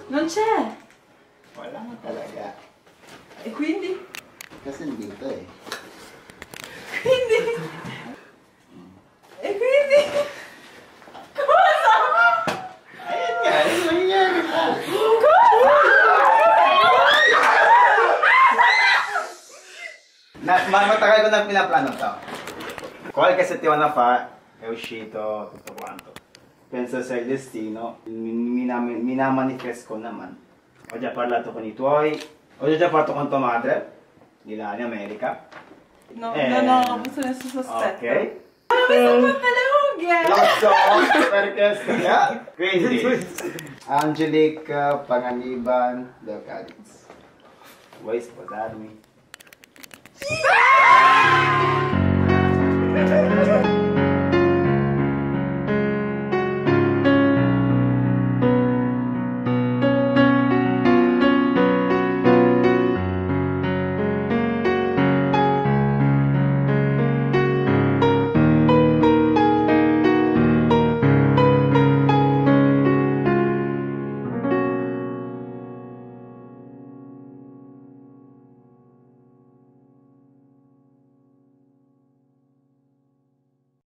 Non c'è. Wala na talaga. E quindi? Kasi dito eh. Quindi? E quindi? Cosa? Ayun nga, ano nangyari pa? Matagal ko na pinaplano to. Qualche settimana fa è uscito tutto quanto. Penso sia il destino, minamanifest ko naman. Ho già parlato con i tuoi, ho già parlato con tua madre, di là in America. No, non ho avuto nessun sospetto. Ok. Ma mi sono fatte le unghie! Lo so, perché sia. Quindi, Angelique Panganiban del Cadiz. Vuoi sposarmi?